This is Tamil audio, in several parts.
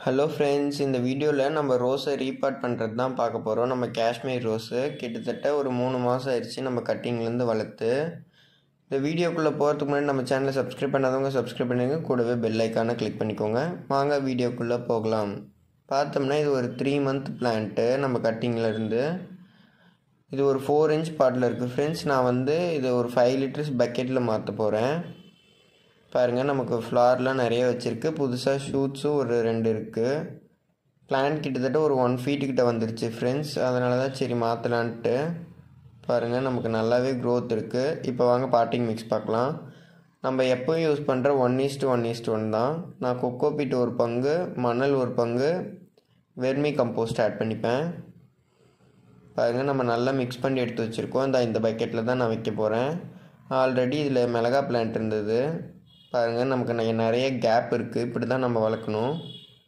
ஹலோ ஃப்ரெண்ட்ஸ், இந்த வீடியோவில் நம்ம ரோஸை ரீபாட் பண்ணுறது தான் பார்க்க போகிறோம். நம்ம காஷ்மீர் ரோஸு கிட்டத்தட்ட ஒரு 3 மாதம் ஆயிடுச்சு நம்ம கட்டிங்லேருந்து வளர்த்து. இந்த வீடியோக்குள்ளே போகிறதுக்கு முன்னாடி நம்ம சேனலை சப்ஸ்கிரைப் பண்ணாதவங்க சப்ஸ்கிரைப் பண்ணிடுங்க, கூடவே பெல் ஐக்கானை கிளிக் பண்ணிக்கோங்க. வாங்க வீடியோக்குள்ளே போகலாம். பார்த்தோம்னா இது ஒரு 3 மந்த் பிளான்ட்டு நம்ம கட்டிங்லேருந்து. இது ஒரு 4 inch பாட்டில் இருக்குது ஃப்ரெண்ட்ஸ். நான் இது ஒரு 5 liters பக்கெட்டில் மாற்ற போகிறேன். பாருங்கள், நமக்கு ஃப்ளார்லாம் நிறைய வச்சுருக்கு. புதுசாக ஷூட்ஸும் ஒரு 2 இருக்குது. பிளான்ட் கிட்டத்தட்ட ஒரு 1 feet கிட்ட வந்துருச்சு ஃப்ரெண்ட்ஸ். அதனால தான் சரி மாற்றலான்ட்டு. பாருங்கள், நமக்கு நல்லாவே க்ரோத் இருக்குது. இப்போ வாங்க பாட்டிங் மிக்ஸ் பார்க்கலாம். நம்ம எப்போயும் யூஸ் பண்ணுற 1:1:1 தான். நான் கொக்கோ பீட் ஒரு பங்கு, மணல் ஒரு பங்கு, வெர்மி கம்போஸ்ட் ஆட் பண்ணிப்பேன். பாருங்கள், நம்ம நல்லா மிக்ஸ் பண்ணி எடுத்து வச்சுருக்கோம். இந்த பக்கெட்டில் தான் நான் வைக்க போகிறேன். ஆல்ரெடி இதில் மிளகா பிளான்ட் இருந்தது. பாருங்கள், நமக்கு நிறைய கேப் இருக்குது. இப்படி தான் நம்ம வளர்க்கணும்.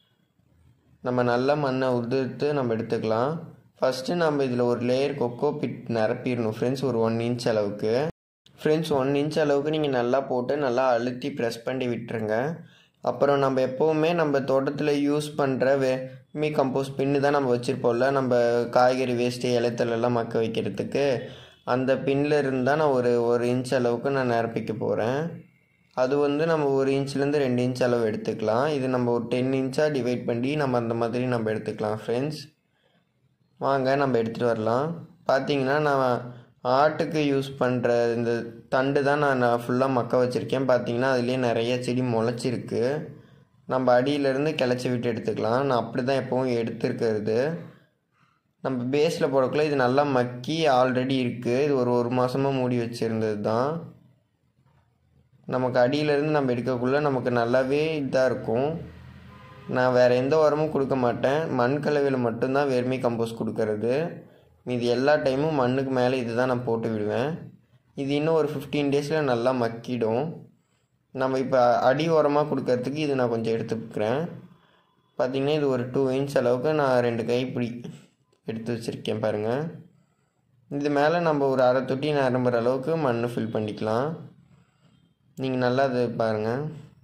நம்ம நல்லா மண்ணை உதிர்த்து நம்ம எடுத்துக்கலாம். ஃபஸ்ட்டு நம்ம இதில் ஒரு லேயர் கொக்கோ பிட் நிரப்பிடணும் ஃப்ரெண்ட்ஸ், ஒரு 1 inch அளவுக்கு. ஃப்ரெண்ட்ஸ், 1 inch அளவுக்கு நீங்கள் நல்லா போட்டு நல்லா அழுத்தி ப்ரெஸ் பண்ணி விட்டுருங்க. அப்புறம் நம்ம எப்போவுமே நம்ம தோட்டத்தில் யூஸ் பண்ணுற வெர்மி கம்போஸ்ட் பின்னு தான் நம்ம வச்சுருப்போம்ல, நம்ம காய்கறி வேஸ்ட்டு இலைத்தலெல்லாம் மக்க வைக்கிறதுக்கு. அந்த பின்னில் இருந்தால் நான் ஒரு inch அளவுக்கு நான் நிரப்பிக்க போகிறேன். அது நம்ம 1 inchலேருந்து 2 inch அளவு எடுத்துக்கலாம். இது நம்ம ஒரு 10 inch டிவைட் பண்ணி நம்ம அந்த மாதிரி நம்ம எடுத்துக்கலாம் ஃப்ரெண்ட்ஸ். வாங்க நம்ம எடுத்துகிட்டு வரலாம். பார்த்தீங்கன்னா, நான் ஆட்டுக்கு யூஸ் பண்ணுற இந்த தண்டு தான் நான் ஃபுல்லாக மக்க வச்சுருக்கேன். பார்த்தீங்கன்னா, அதுலேயே நிறைய செடி முளைச்சிருக்கு. நம்ம அடியிலேருந்து கிளச்சி விட்டு எடுத்துக்கலாம். நான் அப்படி தான் எப்போவும் எடுத்துருக்கிறது. நம்ம பேஸில் போடக்குள்ள இது நல்லா மக்கி ஆல்ரெடி இருக்குது. இது ஒரு மாதமாக மூடி வச்சுருந்தது தான். நமக்கு அடியிலேருந்து நம்ம எடுக்கக்குள்ளே நமக்கு நல்லாவே இதாக இருக்கும். நான் வேறு எந்த உரமும் கொடுக்க மாட்டேன். மண் கலவையில் மட்டும்தான் வெர்மி கம்போஸ்ட் கொடுக்கறது. இது எல்லா டைமும் மண்ணுக்கு மேலே இது தான் நான் போட்டு விடுவேன். இது இன்னும் ஒரு 15 daysல நல்லா மக்கிடும். நம்ம இப்போ அடி உரமாக கொடுக்கறதுக்கு இது நான் கொஞ்சம் எடுத்துக்கிறேன். பார்த்திங்கன்னா, இது ஒரு 2 inch அளவுக்கு நான் 2 கைப்பிடி எடுத்து வச்சுருக்கேன். பாருங்கள், இது மேலே நம்ம ஒரு அரை தொட்டி நிரம்புற அளவுக்கு மண் ஃபில் பண்ணிக்கலாம். நீங்கள் நல்லா அது பாருங்கள்,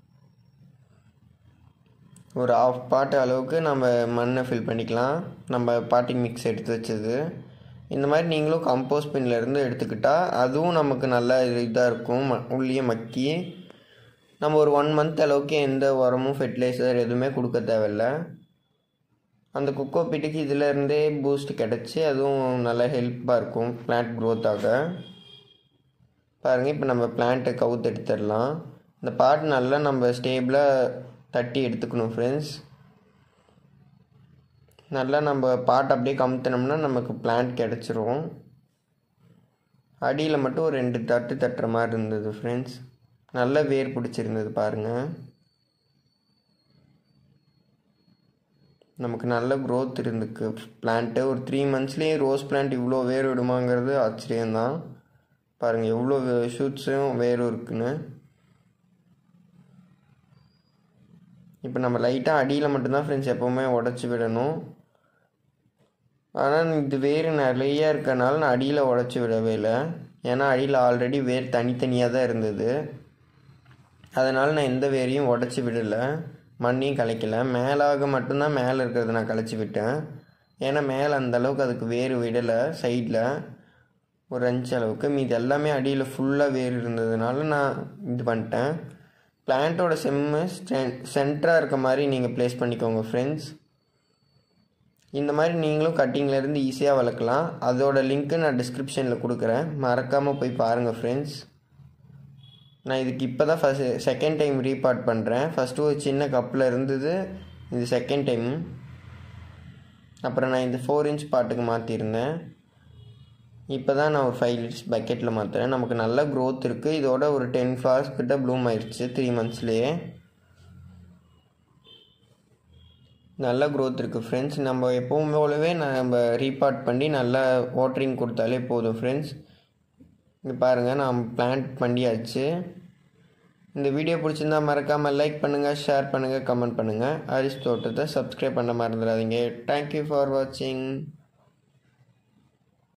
ஒரு 1/2 pot அளவுக்கு நம்ம மண்ணை ஃபில் பண்ணிக்கலாம். நம்ம பாட்டிங் மிக்ஸ் எடுத்து வச்சது. இந்த மாதிரி நீங்களும் கம்போஸ்ட் பின்லேருந்து எடுத்துக்கிட்டால் அதுவும் நமக்கு நல்லா இதாக இருக்கும். உள்ளே மக்கி நம்ம ஒரு 1 month அளவுக்கு எந்த உரமும் ஃபெர்டிலைசர் எதுவுமே கொடுக்க தேவையில்லை. அந்த கொக்கோ பீட்டுக்கு இதிலேருந்தே பூஸ்ட் கிடச்சி அதுவும் நல்லா ஹெல்ப்பாக இருக்கும் பிளான்ட் க்ரோத்தாக. பாருங்கள், இப்போ நம்ம பிளான்ட்டை கவுத்து எடுத்துடலாம். இந்த பாட் நல்லா நம்ம ஸ்டேபிளாக தட்டி எடுத்துக்கணும் ஃப்ரெண்ட்ஸ். நல்லா நம்ம பாட் அப்படியே கமுத்தினோம்னா நமக்கு பிளான்ட் கிடச்சிரும். அடியில் மட்டும் ஒரு 2 தட்டு தட்டுற மாதிரி இருந்தது ஃப்ரெண்ட்ஸ். நல்லா வேர் பிடிச்சிருந்தது. பாருங்கள், நமக்கு நல்ல க்ரோத் இருந்துக்கு பிளான்ட்டு. ஒரு 3 monthsலேயே ரோஸ் பிளான்ட் இவ்வளோ வேர் விடுமாங்கிறது ஆச்சரியம்தான். பாருங்கள், எவ்வளோ ஷூட்ஸும் வேரும் இருக்குன்னு. இப்போ நம்ம லைட்டாக அடியில் மட்டும்தான் ஃப்ரெண்ட்ஸ் எப்போவுமே உடச்சி விடணும். ஆனால் இது வேர் நிறையா இருக்கனால நான் அடியில் உடச்சி விடவே இல்லை. ஏன்னா அடியில் ஆல்ரெடி வேர் தனித்தனியாக தான் இருந்தது. அதனால் நான் எந்த வேரையும் உடச்சி விடலை, மண்ணையும் கலைக்கலை. மேலாக மட்டும்தான் மேலே இருக்கிறத நான் கலைச்சி விட்டேன். ஏன்னா மேலே அந்தளவுக்கு அதுக்கு வேர் விடலை. சைடில் ஒரு 5 அளவுக்கு, மீது எல்லாமே அடியில் ஃபுல்லாக வேர் இருந்ததுனால நான் இது பண்ணிட்டேன். பிளான்ட்டோட சென்டராக இருக்க மாதிரி நீங்கள் ப்ளேஸ் பண்ணிக்கோங்க ஃப்ரெண்ட்ஸ். இந்த மாதிரி நீங்களும் கட்டிங்லேருந்து ஈஸியாக வளர்க்கலாம். அதோட லிங்க்கு நான் டிஸ்கிரிப்ஷனில் கொடுக்குறேன், மறக்காமல் போய் பாருங்கள் ஃப்ரெண்ட்ஸ். நான் இதுக்கு இப்போ தான் செகண்ட் டைம் ரீபாட் பண்ணுறேன். ஃபஸ்ட்டு ஒரு சின்ன கப்பில் இருந்தது, இது செகண்ட் டைம். அப்புறம் நான் இந்த 4 inch பாட்டுக்கு மாற்றிருந்தேன். இப்போ தான் நான் ஒரு 5 liters பக்கெட்டில் மாற்றுறேன். நமக்கு நல்ல க்ரோத் இருக்குது. இதோட ஒரு 10 flowers கிட்ட ப்ளூம் ஆயிடுச்சு 3 monthsலேயே. நல்ல க்ரோத் இருக்குது ஃப்ரெண்ட்ஸ். நம்ம எப்பவும் போலவே நம்ம ரீபாட் பண்ணி நல்லா வாட்டரிங் கொடுத்தாலே போதும் ஃப்ரெண்ட்ஸ். இங்கே பாருங்கள், நான் பிளான்ட் பண்ணியாச்சு. இந்த வீடியோ பிடிச்சிருந்தா மறக்காமல் லைக் பண்ணுங்கள், ஷேர் பண்ணுங்கள், கமெண்ட் பண்ணுங்கள். ஹரிஸ் தோட்டத்தை சப்ஸ்கிரைப் பண்ண மறந்துடாதீங்க. தேங்க்யூ ஃபார் வாட்சிங்.